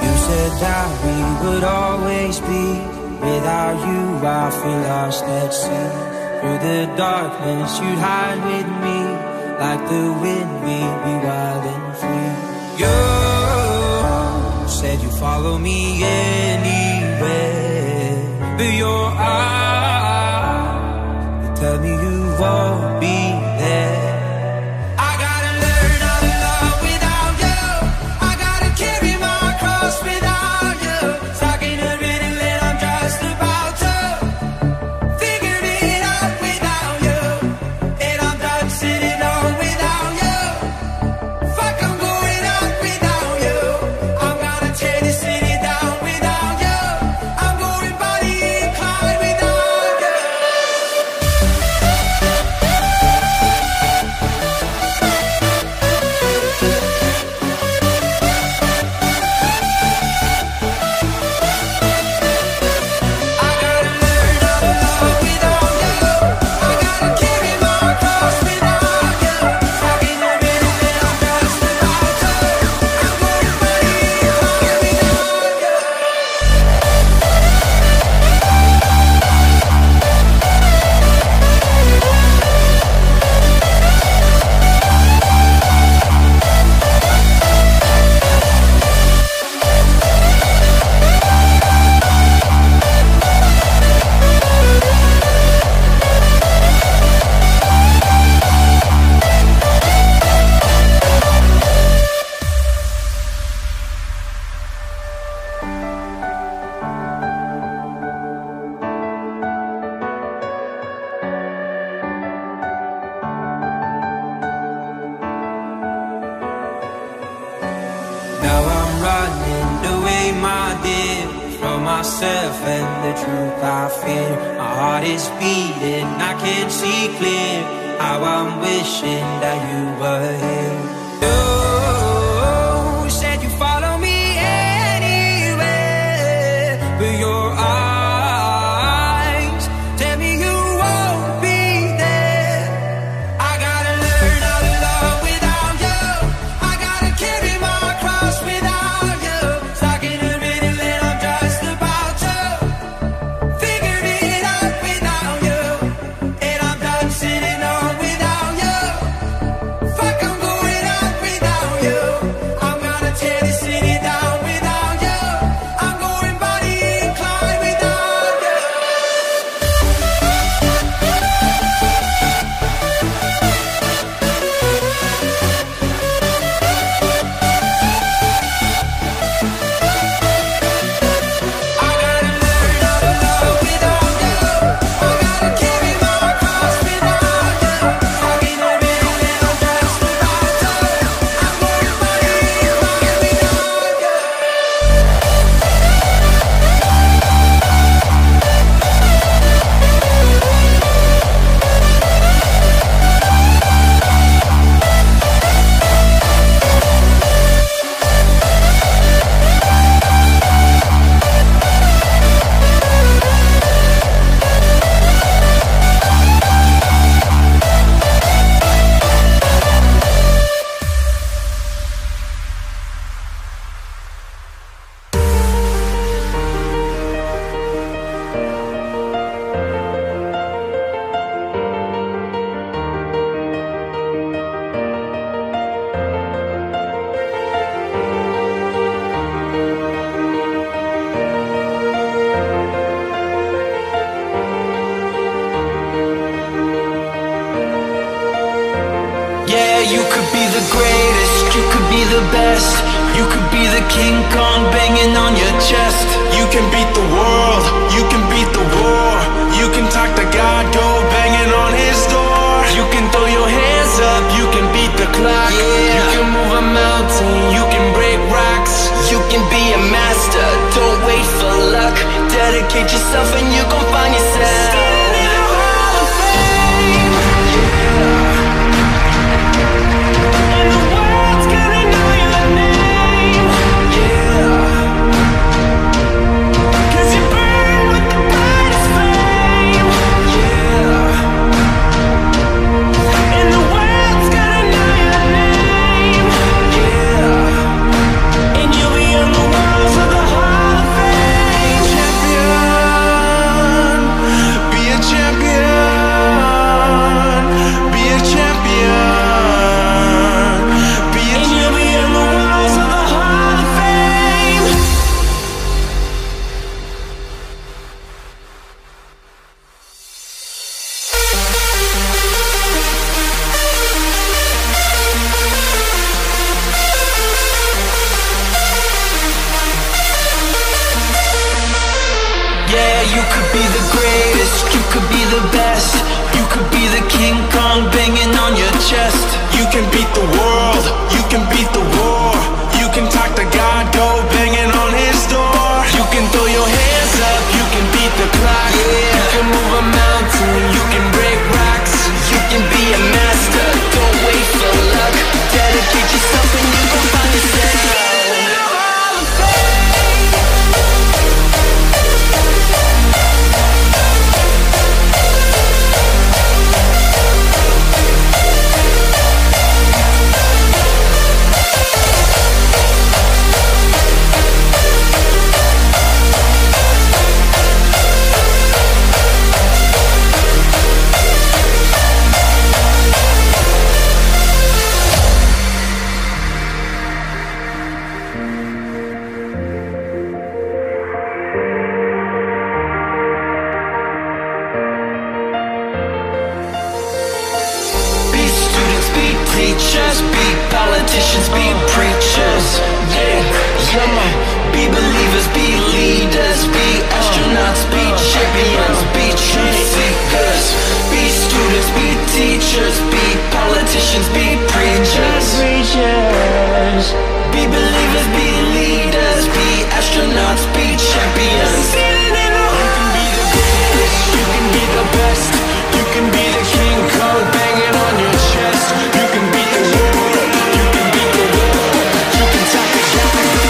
You said that we would always be. Without you I feel lost at sea. Through the darkness you'd hide with me. Like the wind we'd be wild and free. You said you'd follow me anywhere. But your eyes, you tell me you won't be there. I gotta learn how to love without you. I gotta carry my cross without you. Stuck in a riddle and I'm just about to figure it out without you. And I'm done sitting on without you. Fuck, I'm going out without you. I'm gonna tear this city down without you. I'm going body inclined without you. I gotta learn how to love without you. I gotta carry my cross without you. Stuck in the middle and I'm just about to. I'm going body inclined without you. Now I'm running away, my dear, from myself and the truth I fear. My heart is beating, I can't see clear. How I'm wishing that you were here. You said you follow me anywhere, but your eyes tell me you won't be there. I gotta learn how to love without you. I gotta carry my cross without you. Stuck in a riddle and I'm just about to figure it out without you. And I'm done sitting on without you. Fuck, I'm going out without you. I'm gonna tear this city down without you. I'm going body inclined without you. I gotta learn how to love without you. I gotta carry my cross without you. Stuck in the middle and I'm just about to. I'm going body inclined without you. Yeah, you could be the greatest, you could be the best. You could be the King Kong banging on your chest. You can beat the world, you can beat the war. You can talk to God, go banging on his door. You can throw your hands up, you can beat the clock. You can move a mountain, you can break rocks. You can be a master, don't wait for luck. Dedicate yourself and you gon' find yourself. Stand in a hall of fame. And the world's gonna know your name. Cause you burn with the brightest flame. And the world's gonna know your name. And you'll be on the walls of best. You could be the King Kong banging on your chest. You can beat the world, you can beat the war. You can talk to God, go banging on his door. You can throw your hands up, you can beat the clock. You can move a mountain, you can break rocks. You can be a master, don't wait for luck. Dedicate yourself and you gon' find yourself. Teachers, be politicians, be preachers. Yeah, come on. Be believers, be leaders, be astronauts, be champions, be truth seekers. Be students, be teachers, be politicians, be preachers. Be believers, be leaders, be astronauts, be champions. You can be the greatest, you can be the best. You can be the King Kong banging on your chest. You can beat the world, you can beat the war. You can talk to God,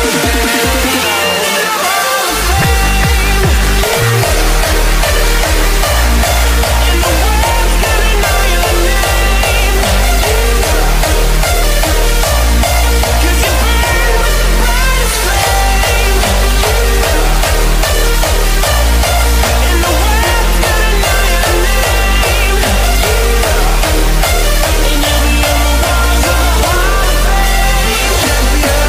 and the world's gonna know your name. 'Cause you burn with the brightest flame. And the world's gonna know your name. And you'll be on the walls of the Hall of Fame. Champion,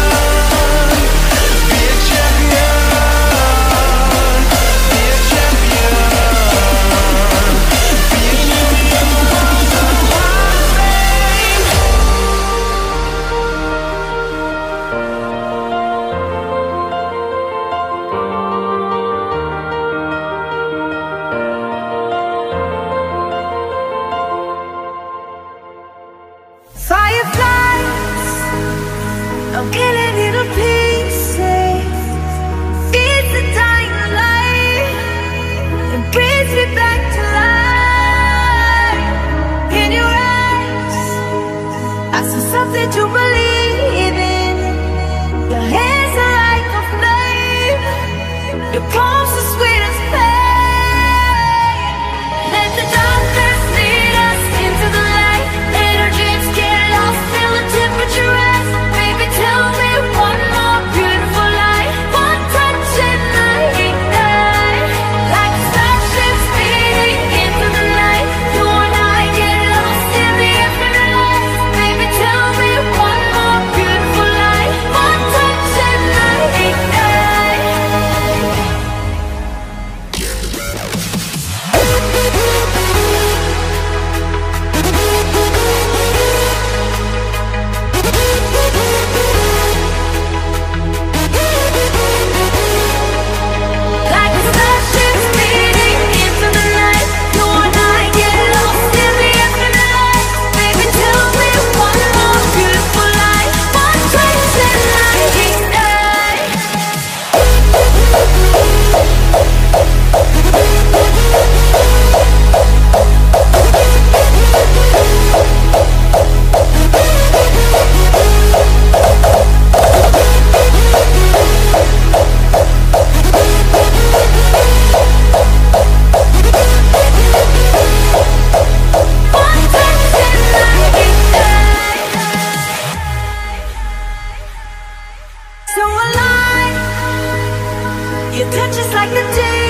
be a champion, be a champion, be a champion on the walls of the Hall of Fame. Fireflies, I'm killing little pieces. It's the dying light. It brings me back to life. In your eyes, I see something to believe in. Your hands are like a flame. Your palms are sweet as pain. Let the darkness lead us into the light. Let our dreams get lost till the temperature rise. Baby, tell me one more beautiful lie. One touch and I ignite. Like a starship speeding into the night. You and I get lost in the infinite light. Baby, tell me one more beautiful lie. One touch and I ignite. Like a starship speeding into the night. You and I get lost in the infinite light. Baby, tell me one more beautiful lie. One touch and I ignite. One touch and I ignite. So alive, your touch is like the day.